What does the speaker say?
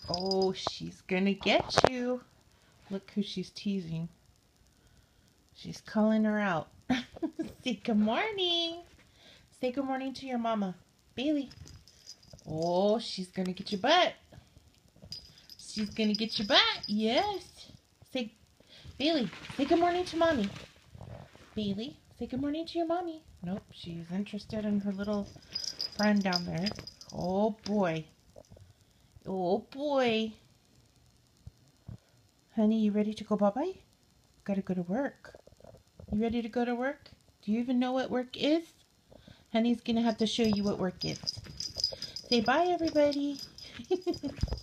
Oh, she's gonna get you. Look who she's teasing. She's calling her out. Say good morning. Say good morning to your mama. Bailey. Oh, she's gonna get your butt. She's gonna get your butt. Yes. Say, Bailey, say good morning to mommy. Bailey, say good morning to your mommy. Nope, she's interested in her little friend down there. Oh boy. Oh boy. Honey, you ready to go bye-bye? Gotta go to work. You ready to go to work? Do you even know what work is? Honey's gonna have to show you what work is. Say bye, everybody.